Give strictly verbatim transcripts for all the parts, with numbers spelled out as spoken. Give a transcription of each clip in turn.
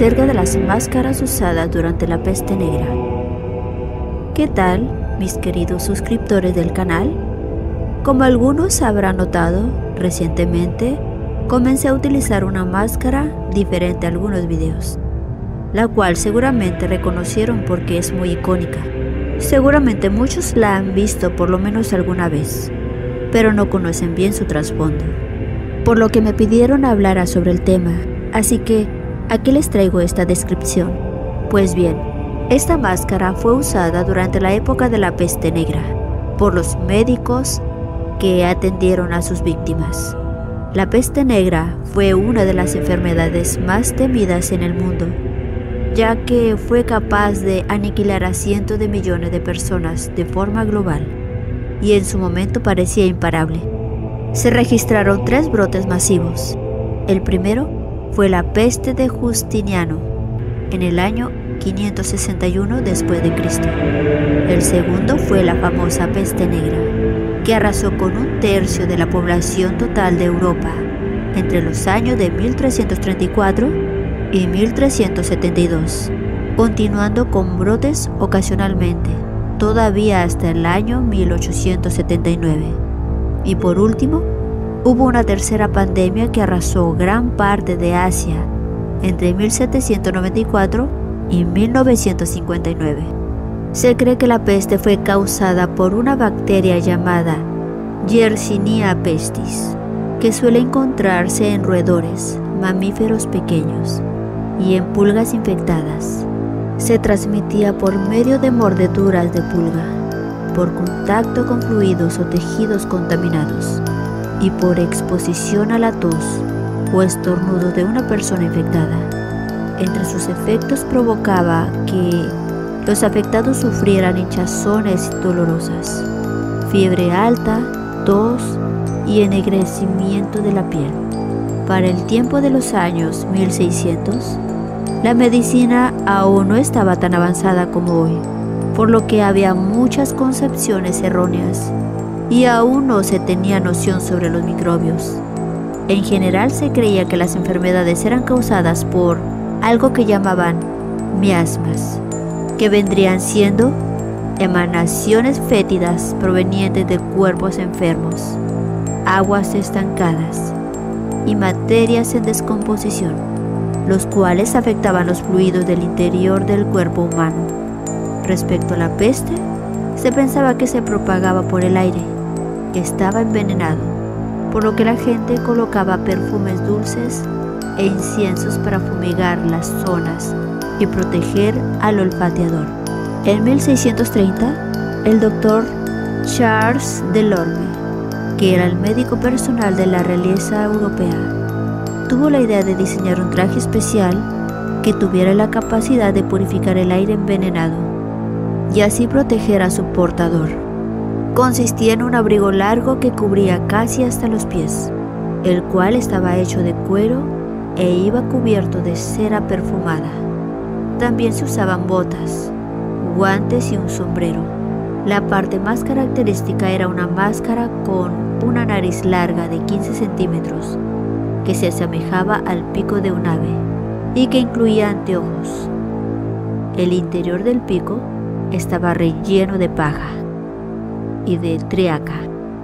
acerca de las máscaras usadas durante la peste negra. ¿Qué tal, mis queridos suscriptores del canal? Como algunos habrán notado, recientemente comencé a utilizar una máscara diferente a algunos videos, la cual seguramente reconocieron porque es muy icónica. Seguramente muchos la han visto por lo menos alguna vez, pero no conocen bien su trasfondo, por lo que me pidieron hablar sobre el tema, así que aquí les traigo esta descripción. Pues bien, esta máscara fue usada durante la época de la peste negra por los médicos que atendieron a sus víctimas. La peste negra fue una de las enfermedades más temidas en el mundo, ya que fue capaz de aniquilar a cientos de millones de personas de forma global, y en su momento parecía imparable. Se registraron tres brotes masivos. El primero fue la peste de Justiniano, en el año quinientos sesenta y uno después de Cristo. El segundo fue la famosa peste negra, que arrasó con un tercio de la población total de Europa entre los años de mil trescientos treinta y cuatro y mil trescientos setenta y dos, continuando con brotes ocasionalmente, todavía hasta el año mil ochocientos setenta y nueve. Y por último, hubo una tercera pandemia que arrasó gran parte de Asia entre mil setecientos noventa y cuatro y mil novecientos cincuenta y nueve. Se cree que la peste fue causada por una bacteria llamada Yersinia pestis, que suele encontrarse en roedores, mamíferos pequeños y en pulgas infectadas. Se transmitía por medio de mordeduras de pulga, por contacto con fluidos o tejidos contaminados y por exposición a la tos o estornudo de una persona infectada. Entre sus efectos provocaba que los afectados sufrieran hinchazones dolorosas, fiebre alta, tos y ennegrecimiento de la piel. Para el tiempo de los años mil seiscientos, la medicina aún no estaba tan avanzada como hoy, por lo que había muchas concepciones erróneas y aún no se tenía noción sobre los microbios. En general se creía que las enfermedades eran causadas por algo que llamaban miasmas, que vendrían siendo emanaciones fétidas provenientes de cuerpos enfermos, aguas estancadas y materias en descomposición, los cuales afectaban los fluidos del interior del cuerpo humano. Respecto a la peste, se pensaba que se propagaba por el aire, que estaba envenenado, por lo que la gente colocaba perfumes dulces e inciensos para fumigar las zonas y proteger al olfateador. En mil seiscientos treinta, el doctor Charles Delorme, que era el médico personal de la realeza europea, tuvo la idea de diseñar un traje especial que tuviera la capacidad de purificar el aire envenenado y así proteger a su portador. Consistía en un abrigo largo que cubría casi hasta los pies, el cual estaba hecho de cuero e iba cubierto de cera perfumada. También se usaban botas, guantes y un sombrero. La parte más característica era una máscara con una nariz larga de quince centímetros, que se asemejaba al pico de un ave y que incluía anteojos. El interior del pico estaba relleno de paja y de triaca,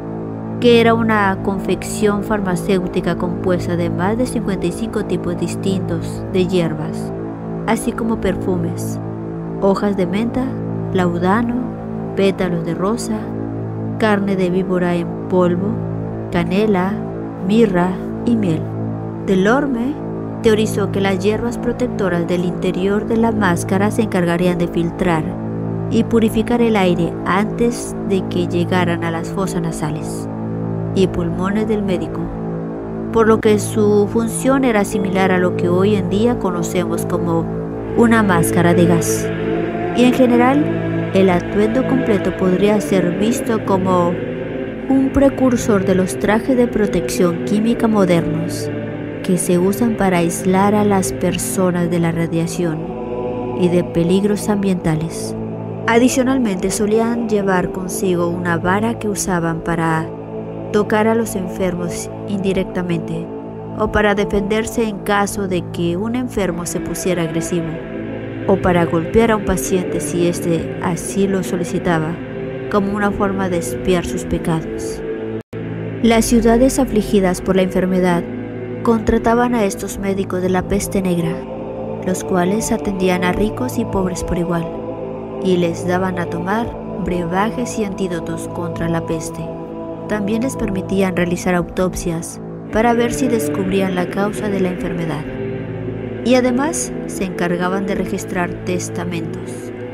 que era una confección farmacéutica compuesta de más de cincuenta y cinco tipos distintos de hierbas, así como perfumes, hojas de menta, laudano, pétalos de rosa, carne de víbora en polvo, canela, mirra y miel. Delorme teorizó que las hierbas protectoras del interior de la máscara se encargarían de filtrar y purificar el aire antes de que llegaran a las fosas nasales y pulmones del médico, por lo que su función era similar a lo que hoy en día conocemos como una máscara de gas. Y en general, el atuendo completo podría ser visto como un precursor de los trajes de protección química modernos que se usan para aislar a las personas de la radiación y de peligros ambientales. Adicionalmente, solían llevar consigo una vara que usaban para tocar a los enfermos indirectamente o para defenderse en caso de que un enfermo se pusiera agresivo, o para golpear a un paciente si éste así lo solicitaba, como una forma de expiar sus pecados. Las ciudades afligidas por la enfermedad contrataban a estos médicos de la peste negra, los cuales atendían a ricos y pobres por igual, y les daban a tomar brebajes y antídotos contra la peste. También les permitían realizar autopsias para ver si descubrían la causa de la enfermedad. Y además se encargaban de registrar testamentos.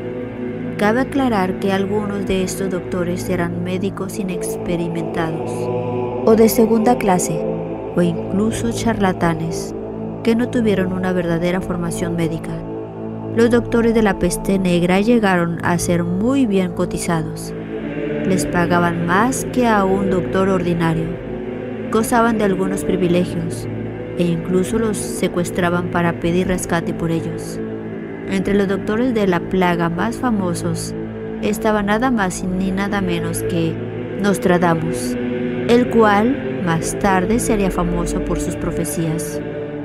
Cabe aclarar que algunos de estos doctores eran médicos inexperimentados, o de segunda clase, o incluso charlatanes, que no tuvieron una verdadera formación médica. Los doctores de la peste negra llegaron a ser muy bien cotizados. Les pagaban más que a un doctor ordinario. Gozaban de algunos privilegios e incluso los secuestraban para pedir rescate por ellos. Entre los doctores de la plaga más famosos estaba nada más ni nada menos que Nostradamus, el cual más tarde sería famoso por sus profecías,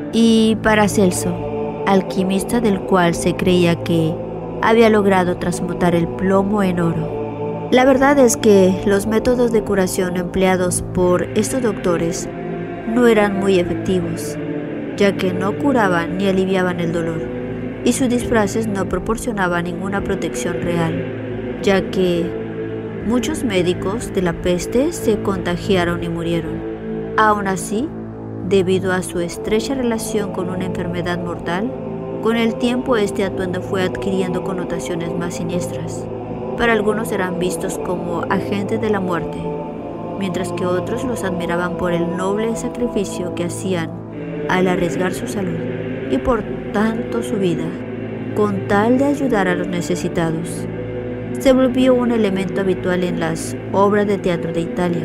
y Paracelso, alquimista del cual se creía que había logrado transmutar el plomo en oro. La verdad es que los métodos de curación empleados por estos doctores no eran muy efectivos, ya que no curaban ni aliviaban el dolor, y sus disfraces no proporcionaban ninguna protección real, ya que muchos médicos de la peste se contagiaron y murieron. Aún así, debido a su estrecha relación con una enfermedad mortal, con el tiempo este atuendo fue adquiriendo connotaciones más siniestras. Para algunos eran vistos como agentes de la muerte, mientras que otros los admiraban por el noble sacrificio que hacían al arriesgar su salud y por tanto su vida, con tal de ayudar a los necesitados. Se volvió un elemento habitual en las obras de teatro de Italia,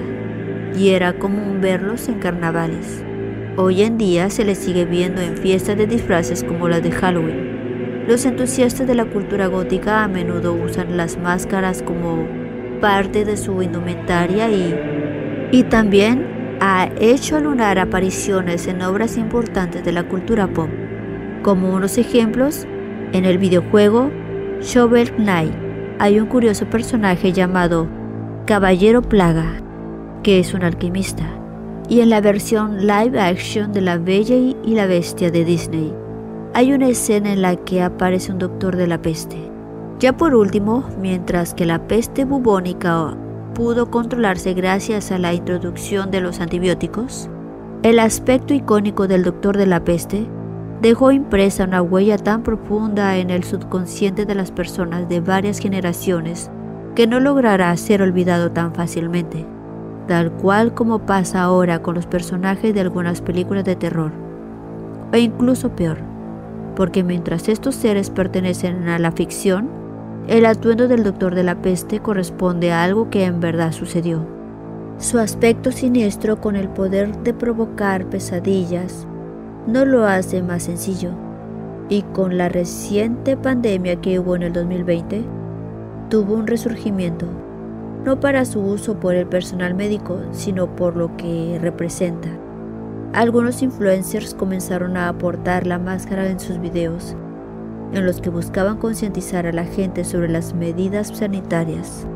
y era común verlos en carnavales. Hoy en día se les sigue viendo en fiestas de disfraces como las de Halloween. Los entusiastas de la cultura gótica a menudo usan las máscaras como parte de su indumentaria y, y también ha hecho lunar apariciones en obras importantes de la cultura pop. Como unos ejemplos, en el videojuego Shovel Knight hay un curioso personaje llamado Caballero Plaga, que es un alquimista, y en la versión live action de La Bella y la Bestia de Disney hay una escena en la que aparece un doctor de la peste. Ya por último, mientras que la peste bubónica pudo controlarse gracias a la introducción de los antibióticos, el aspecto icónico del doctor de la peste dejó impresa una huella tan profunda en el subconsciente de las personas de varias generaciones que no logrará ser olvidado tan fácilmente, tal cual como pasa ahora con los personajes de algunas películas de terror, o incluso peor, porque mientras estos seres pertenecen a la ficción, el atuendo del doctor de la peste corresponde a algo que en verdad sucedió. Su aspecto siniestro, con el poder de provocar pesadillas, no lo hace más sencillo, y con la reciente pandemia que hubo en el dos mil veinte, tuvo un resurgimiento, no para su uso por el personal médico, sino por lo que representa. Algunos influencers comenzaron a aportar la máscara en sus videos, en los que buscaban concientizar a la gente sobre las medidas sanitarias.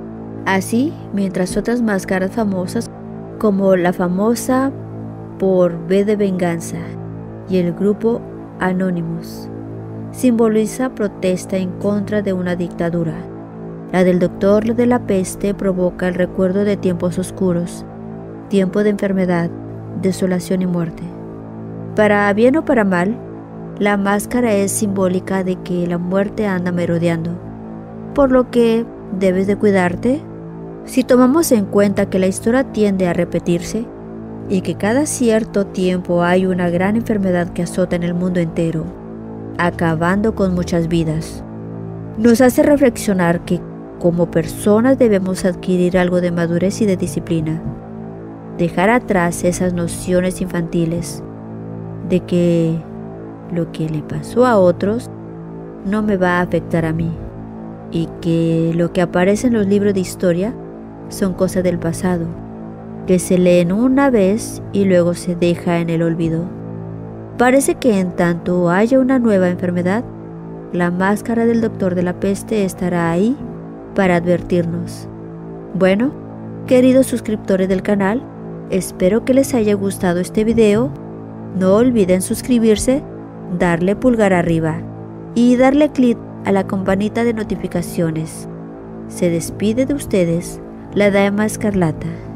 Así, mientras otras máscaras famosas, como la famosa por V de Venganza y el grupo Anonymous, simboliza protesta en contra de una dictadura. La del doctor de la peste provoca el recuerdo de tiempos oscuros, tiempo de enfermedad, desolación y muerte. Para bien o para mal, la máscara es simbólica de que la muerte anda merodeando, por lo que debes de cuidarte. Si tomamos en cuenta que la historia tiende a repetirse y que cada cierto tiempo hay una gran enfermedad que azota en el mundo entero, acabando con muchas vidas, nos hace reflexionar que como personas debemos adquirir algo de madurez y de disciplina, dejar atrás esas nociones infantiles de que lo que le pasó a otros no me va a afectar a mí, y que lo que aparece en los libros de historia son cosas del pasado, que se leen una vez y luego se deja en el olvido. Parece que en tanto haya una nueva enfermedad, la máscara del doctor de la peste estará ahí para advertirnos. Bueno, queridos suscriptores del canal, espero que les haya gustado este video. No olviden suscribirse, darle pulgar arriba y darle clic a la campanita de notificaciones. Se despide de ustedes la Dama Escarlata.